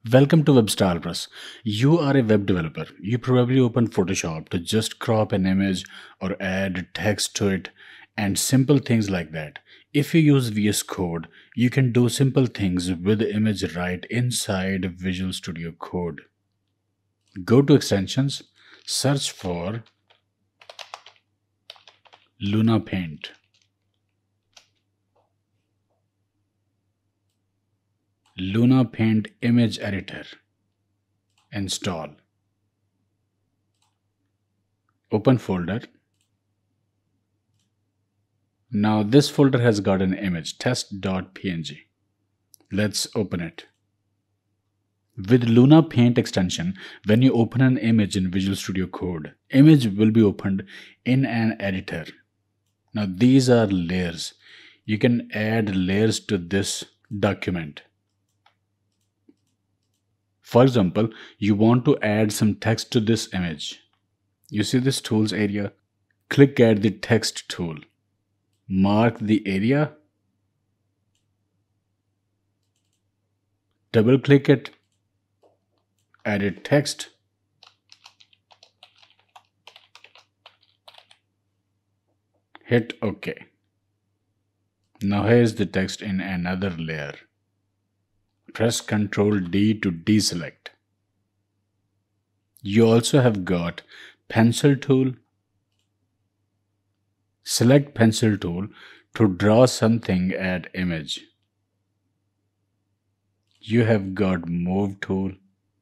Welcome to WebStarPlus. You are a web developer. You probably open Photoshop to just crop an image or add text to it and simple things like that. If you use VS Code, you can do simple things with the image right inside Visual Studio Code. Go to extensions, search for Luna Paint. Luna Paint Image Editor. Install. Open folder. Now this folder has got an image, test.png. Let's open it. With Luna Paint extension, when you open an image in Visual Studio Code, image will be opened in an editor. Now these are layers. You can add layers to this document. For example, you want to add some text to this image. You see this tools area? Click at the text tool. Mark the area. Double click it. Edit text. Hit OK. Now here's the text in another layer. Press Ctrl D to deselect. You also have got pencil tool. Select pencil tool to draw something at image. You have got move tool.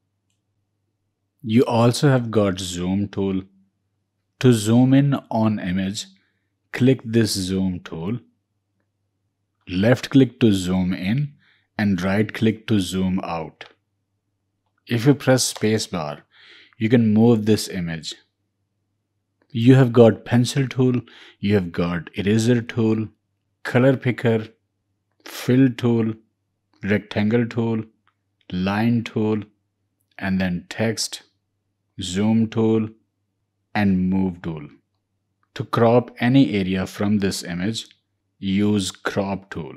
You also have got zoom tool. To zoom in on image, click this zoom tool. Left click to zoom in and right click to zoom out. If you press spacebar, you can move this image. You have got pencil tool, you have got eraser tool, color picker, fill tool, rectangle tool, line tool, and then text, zoom tool, and move tool. To crop any area from this image, use crop tool.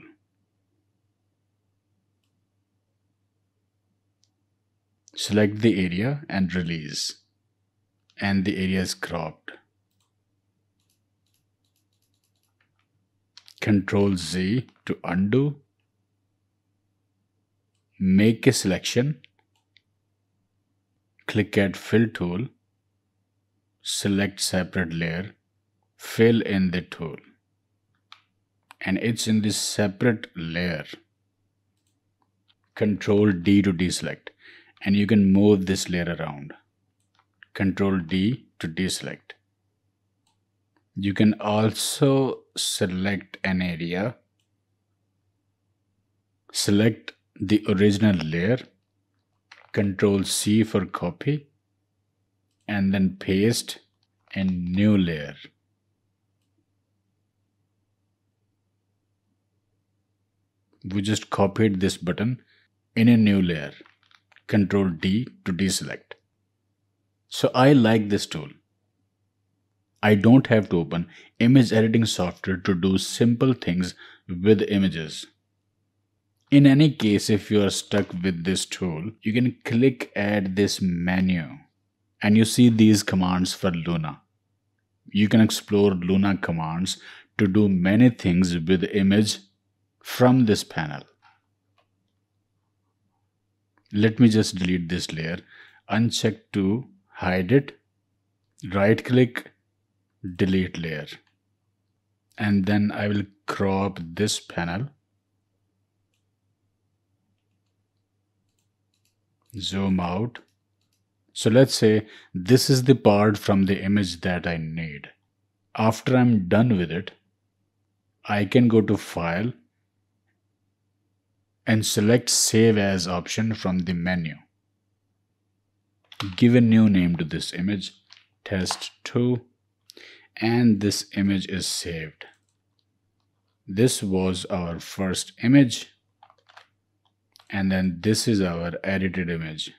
Select the area and release. And the area is cropped. Ctrl Z to undo. Make a selection. Click at fill tool. Select separate layer. Fill in the tool. And it's in this separate layer. Ctrl D to deselect. And you can move this layer around. Ctrl D to deselect. You can also select an area. Select the original layer. Ctrl C for copy. And then paste a new layer. We just copied this button in a new layer. Ctrl D to deselect. So I like this tool. I don't have to open image editing software to do simple things with images. In any case, if you are stuck with this tool, you can click at this menu and you see these commands for Luna. You can explore Luna commands to do many things with image from this panel. Let me just delete this layer. Uncheck to hide it. Right click, delete layer. And then I will crop this panel. Zoom out. So let's say this is the part from the image that I need. After I'm done with it, I can go to File and select Save As option from the menu. Give a new name to this image, test2, and this image is saved. This was our first image, and then this is our edited image.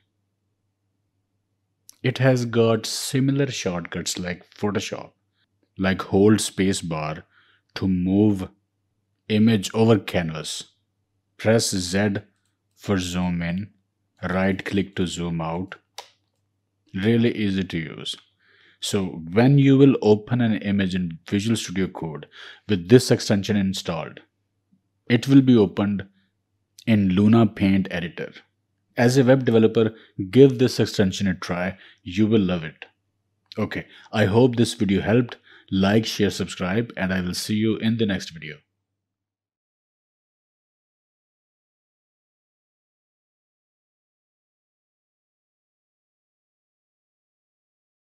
It has got similar shortcuts like Photoshop, like hold spacebar to move image over canvas. Press Z for zoom in, right click to zoom out. Really easy to use. So when you will open an image in Visual Studio Code with this extension installed, it will be opened in Luna Paint Editor. As a web developer, give this extension a try. You will love it. Okay, I hope this video helped. Like, share, subscribe, and I will see you in the next video.